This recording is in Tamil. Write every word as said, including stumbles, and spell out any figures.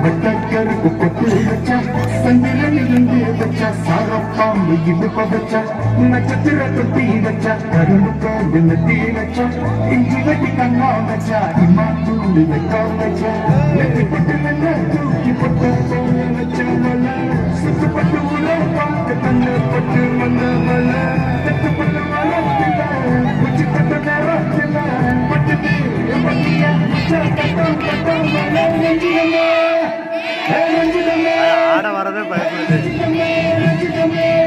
கட்டக்கருக்கு கொத்து வச்சா சந்திரனிலிருந்து வச்சா சாரப்பாம்பு இடுப்ப வச்சா நட்சத்திர தொட்டி வச்சா கரும்பு கோடு நெத்தி வச்சா இஞ்சி வெட்டி கண்ணா வச்சா இம்மா தூண்டு வைக்க வச்சா நெத்தி பட்டு நல்ல தூக்கி பட்டு போல வச்சா மல சுத்துப்பட்டு உள்ள பார்த்து கண்ணு பட்டு மல்ல மல தட்டுப்பட்டு வளர்த்தில உச்சி கட்ட நேரத்தில பட்டுது பட்டியா கட்டம் கட்டம் மல நெஞ்சிடமே நெஞ்சிடமே ஆட வரதே பயப்படுது.